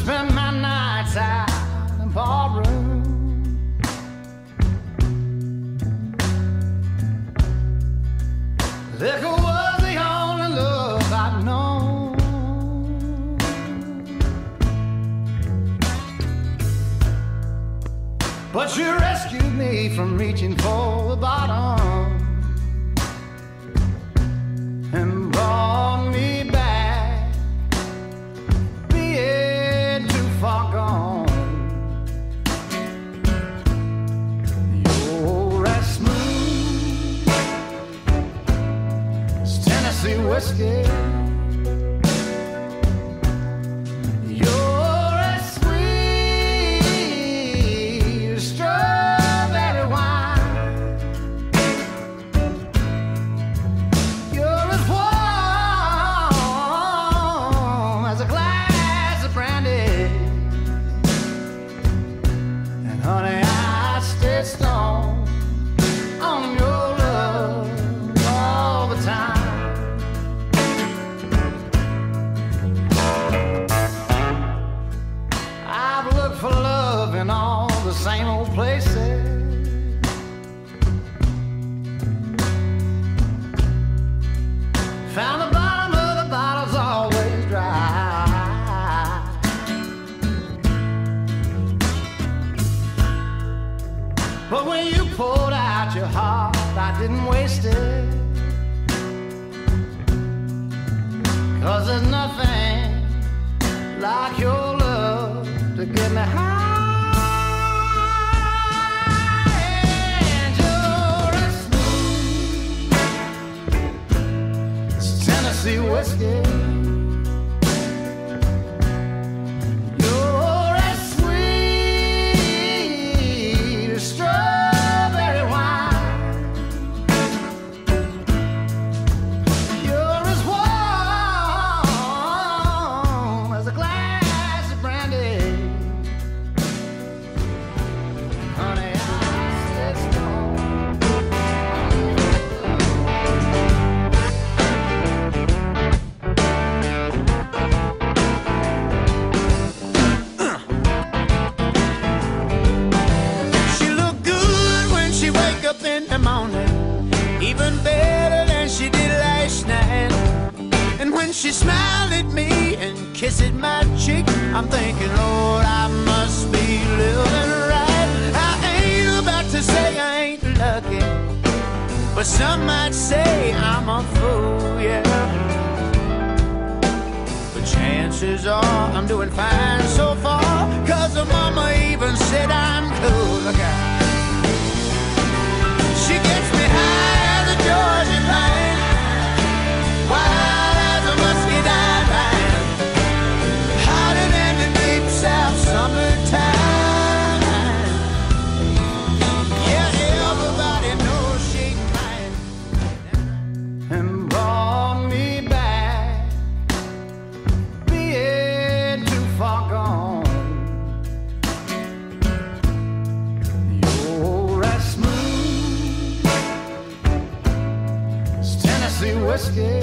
spend my nights out in ballroom. Liquor was the only love I'd known. But you rescued me from reaching for the bottom and brought me back, being too far gone. You're as smooth as Tennessee whiskey. You're as sweet as strawberry wine. You're as warm as a glass of brandy. And honey, I stay stoned on your love all the time. I've looked for love in all the same old places. Found the bottom of the bottle's always dry. But when you poured out your heart, I didn't waste it. 'Cause there's nothing like your love to get me high. And you're as smooth as Tennessee whiskey. You're as sweet as strawberry wine. You're as warm as a glass of brandy. Honey, I stay strong. She looked good when she wake up in the morning, even better than she did last night. And when she smiled at me and kissed my cheek, I'm thinking, Lord, I must be living right. I ain't about to say I ain't lucky, but some might say I'm a fool, yeah. But chances are I'm doing fine so far, 'cause the mama even said I'm cool. Look out. She gets me high as a Georgia pine, wild as a muscadine vine, hotter than the deep south summertime. Yeah, everybody knows she's mine. And brought me back, being too far gone. You're as smooth as Tennessee whiskey.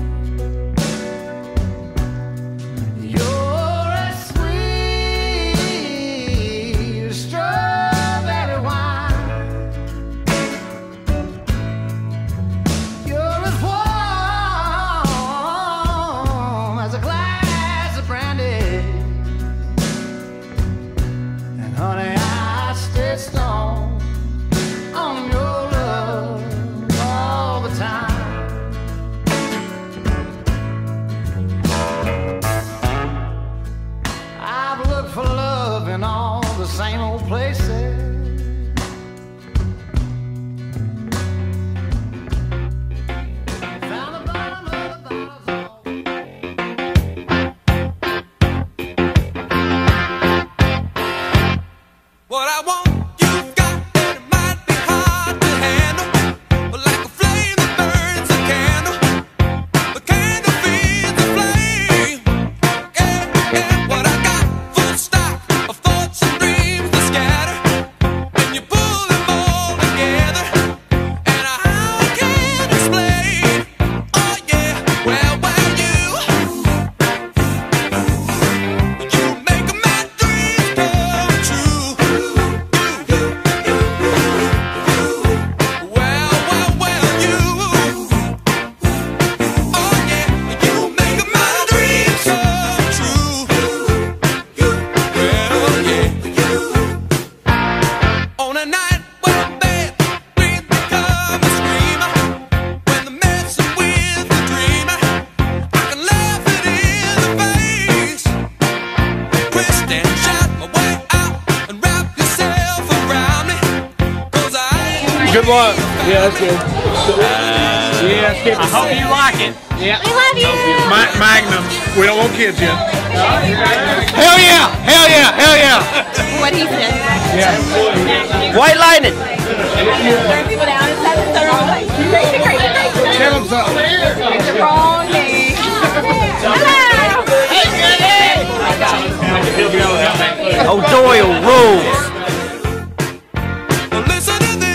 You're as sweet as strawberry wine. You're as warm as a glass of brandy. And honey, I stay stoned on your love all the time. what? Yeah, that's good. Yeah, skip it. I hope you like it. Yeah. We love you. Magnum. We don't want kids yet. Hell yeah! Hell yeah! Hell yeah! What he said. Yeah. White Lightning. Turn people down and set the wrong way. Crazy. Tell them something. The wrong name. Hello. O'Doyle rules. Listen to this.